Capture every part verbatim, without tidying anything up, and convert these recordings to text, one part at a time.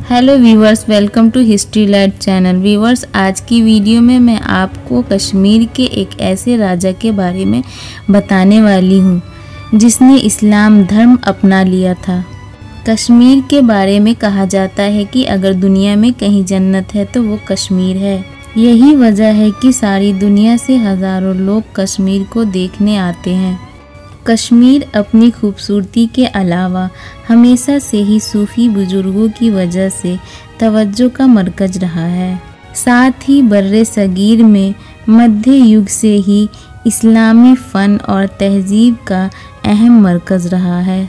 Hello viewers, welcome to history light channel. Viewers, आज की video में मैं आपको कश्मीर के एक ऐसे राजा के बारे में बताने वाली हूँ जिसने इस्लाम धर्म अपना लिया था। कश्मीर के बारे में कहा जाता है कि अगर दुनिया में कहीं जन्नत है तो वो कश्मीर है। यही वजह है कि सारी दुनिया से हज़ारों लोग कश्मीर को देखने आते हैं। कश्मीर अपनी खूबसूरती के अलावा हमेशा से ही सूफी बुजुर्गों की वजह से तवज्जो का मरकज रहा है। साथ ही बर्रे सगीर में मध्य युग से ही इस्लामी फ़न और तहजीब का अहम मरकज़ रहा है।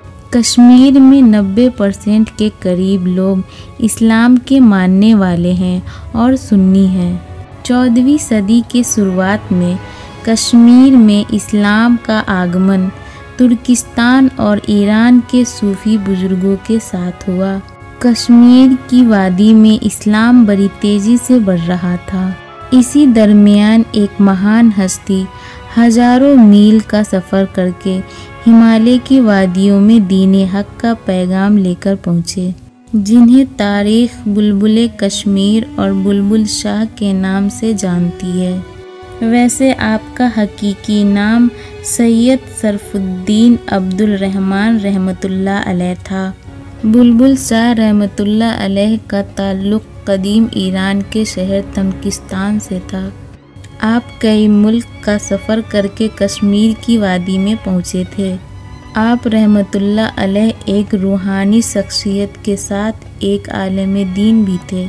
कश्मीर में नब्बे परसेंट के करीब लोग इस्लाम के मानने वाले हैं और सुन्नी हैं। चौदहवीं सदी के शुरुआत में कश्मीर में इस्लाम का आगमन तुर्किस्तान और ईरान के सूफी बुजुर्गों के साथ हुआ। कश्मीर की वादी में इस्लाम बड़ी तेज़ी से बढ़ रहा था। इसी दरमियान एक महान हस्ती हजारों मील का सफ़र करके हिमालय की वादियों में दीन हक का पैगाम लेकर पहुँचे, जिन्हें तारीख़ बुलबुल कश्मीर और बुलबुल शाह के नाम से जानती है। वैसे आपका हकीकी नाम सैयद सरफुद्दीन अब्दुल रहमान रहमतुल्लाह अलैह था। बुलबुल शाह रहमतुल्लाह अलैह का ताल्लुक़ कदीम ईरान के शहर तमकिस्तान से था। आप कई मुल्क का सफ़र करके कश्मीर की वादी में पहुँचे थे। आप रहमतुल्लाह अलैह एक रूहानी शख्सियत के साथ एक आलिम दीन भी थे।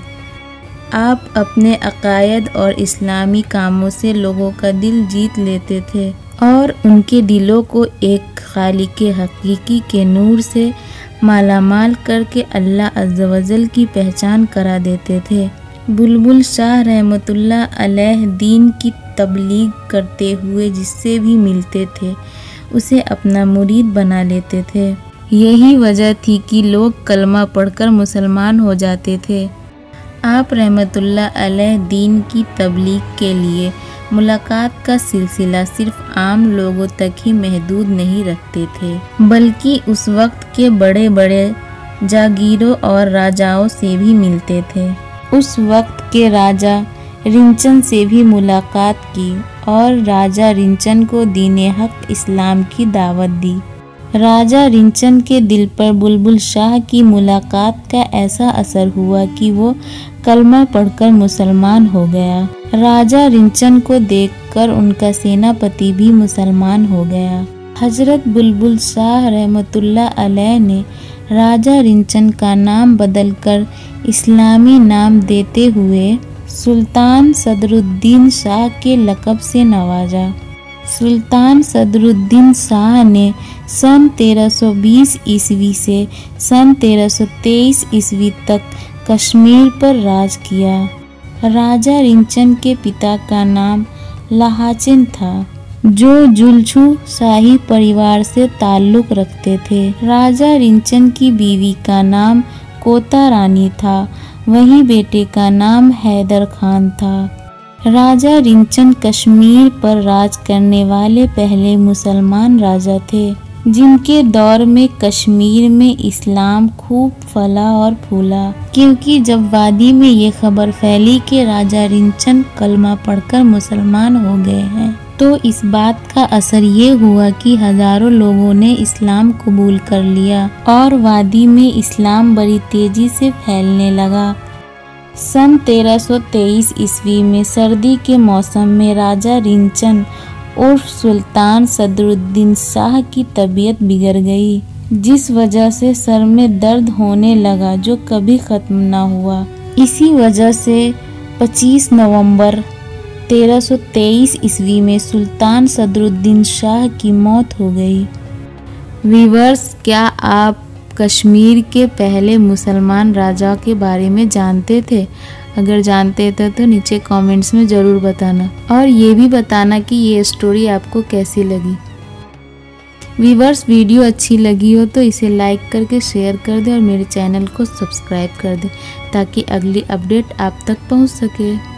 आप अपने अकायद और इस्लामी कामों से लोगों का दिल जीत लेते थे और उनके दिलों को एक खालिक हकीकी के नूर से मालामाल करके अल्लाह अज़्ज़ वजल की पहचान करा देते थे। बुलबुल शाह रहमतुल्लाह अलैह दीन की तबलीग करते हुए जिससे भी मिलते थे उसे अपना मुरीद बना लेते थे। यही वजह थी कि लोग कलमा पढ़कर मुसलमान हो जाते थे। आप रहमतुल्लाह अलैह दीन की तबलीग के लिए मुलाकात का सिलसिला सिर्फ आम लोगों तक ही महदूद नहीं रखते थे, बल्कि उस वक्त के बड़े बड़े जागीरों और राजाओं से भी मिलते थे। उस वक्त के राजा रिंचन से भी मुलाकात की और राजा रिंचन को दीन हक इस्लाम की दावत दी। राजा रिंचन के दिल पर बुलबुल शाह की मुलाकात का ऐसा असर हुआ कि वो कलमा पढ़कर मुसलमान हो गया। राजा रिंचन को देखकर उनका सेनापति भी मुसलमान हो गया। हजरत बुलबुल शाह रहमतुल्लाह अलैह ने राजा रिंचन का नाम बदलकर इस्लामी नाम देते हुए सुल्तान सदरुद्दीन शाह के लक़ब से नवाजा। सुल्तान सदरुद्दीन शाह ने सन तेरह सौ बीस ईस्वी से सन तेरह सौ तेईस ईस्वी तक कश्मीर पर राज किया। राजा रिंचन के पिता का नाम लहाचिन था, जो जुलछू शाही परिवार से ताल्लुक़ रखते थे। राजा रिंचन की बीवी का नाम कोता रानी था, वहीं बेटे का नाम हैदर खान था। राजा रिंचन कश्मीर पर राज करने वाले पहले मुसलमान राजा थे, जिनके दौर में कश्मीर में इस्लाम खूब फला और फूला। क्योंकि जब वादी में ये खबर फैली कि राजा रिंचन कलमा पढ़कर मुसलमान हो गए हैं, तो इस बात का असर ये हुआ कि हजारों लोगों ने इस्लाम कबूल कर लिया और वादी में इस्लाम बड़ी तेजी से फैलने लगा। सन तेरह सौ तेईस ईस्वी में सर्दी के मौसम में राजा रिंचन उर्फ सुल्तान सदरुद्दीन शाह की तबीयत बिगड़ गई, जिस वजह से सर में दर्द होने लगा जो कभी ख़त्म न हुआ। इसी वजह से पच्चीस नवंबर तेरह सौ तेईस ईस्वी में सुल्तान सदरुद्दीन शाह की मौत हो गई। व्यूअर्स, क्या आप कश्मीर के पहले मुसलमान राजा के बारे में जानते थे? अगर जानते थे तो नीचे कमेंट्स में ज़रूर बताना और ये भी बताना कि ये स्टोरी आपको कैसी लगी। व्यूअर्स, वीडियो अच्छी लगी हो तो इसे लाइक करके शेयर कर दें और मेरे चैनल को सब्सक्राइब कर दें ताकि अगली अपडेट आप तक पहुंच सके।